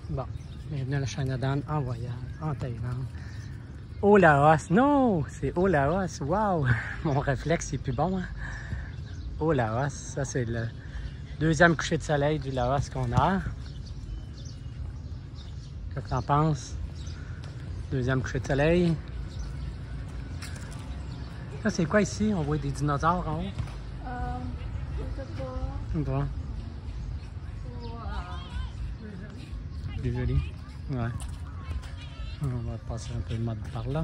Bon, bienvenue à la China-Dan en voyage, en Thaïlande. Au Laos, non, c'est au Laos, wow! Mon réflexe, c'est plus bon, hein? Au Laos, ça c'est le deuxième coucher de soleil du Laos qu'on a. Qu'est-ce que t'en penses? Deuxième coucher de soleil. Ça c'est quoi ici? On voit des dinosaures en haut? Bon. Plus joli. Ouais. On va passer un peu de mode par là.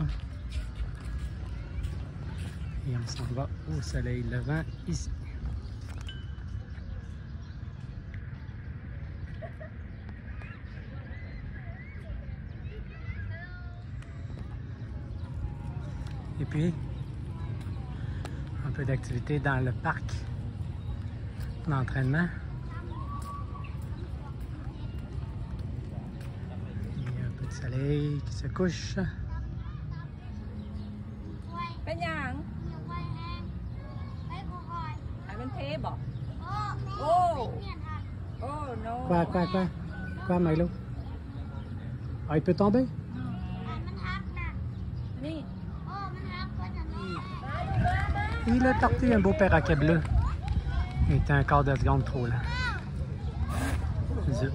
Et on s'en va au soleil levant ici. Et puis, un peu d'activité dans le parc d'entraînement. Il y a un peu de soleil qui se couche. Quoi, Milo? Ah, il peut tomber? Il a torté un beau perroquet bleu. Il était un quart de seconde trop là. Zut.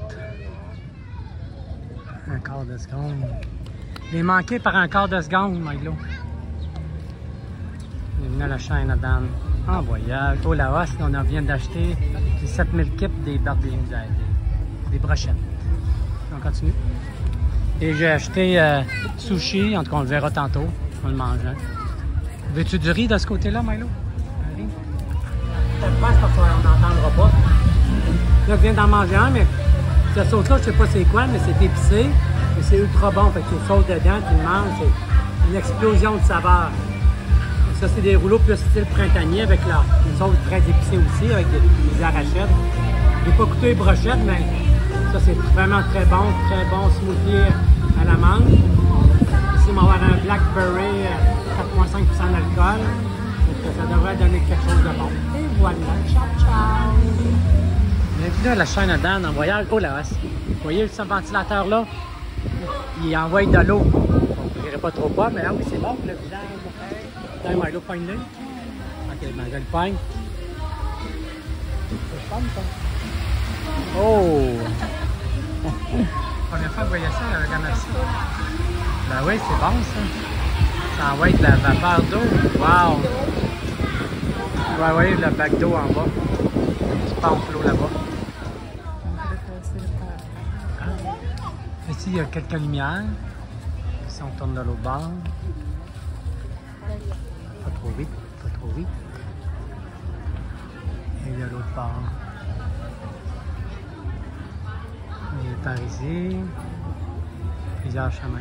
Un quart de seconde. Il est manqué par un quart de seconde, Milo. Il est venu à la China-Dan en voyage. Au Laos, on vient d'acheter 7000 kits des barbelés, des brochettes. On continue. Et j'ai acheté sushi, en tout cas on le verra tantôt. On le mange. Hein. Veux-tu du riz de ce côté-là, Milo? Un riz? Je pense parce qu'on n'entendra pas. Là, je viens d'en manger un, mais cette sauce-là, je sais pas c'est quoi, mais c'est épicé. Et c'est ultra bon. Fait que tu sautes dedans, tu le manges. C'est une explosion de saveurs. Et ça, c'est des rouleaux plus style printanier avec une sauce très épicée aussi, avec des arachides. J'ai pas goûté les brochettes, mais ça, c'est vraiment très bon smoothie à la mangue. Ici, on va avoir un blackberry 4,5% d'alcool. Ça devrait donner quelque chose de bon. Et voilà, ciao, ciao! Bienvenue à la China-Dan en voyage au Laos. Vous voyez ce ventilateur là? Il envoie de l'eau. Je ne dirai pas trop pas, mais là oui, c'est bon. Le visage, là, Milo, pogne-le. Ok, ben, je le pogne. C'est fun, ça. Oh! Première fois que je voyais ça avec un merci. Ben oui, c'est bon ça. Ça envoie de la vapeur d'eau. Wow! Vous voyez le bac d'eau en bas. Tu pompes l'eau là-bas. Ici, il y a quelques lumières. Ici, on tourne de l'autre bord. Pas trop vite, pas trop vite. Et il y a l'autre bord. Et par ici, plusieurs chemins.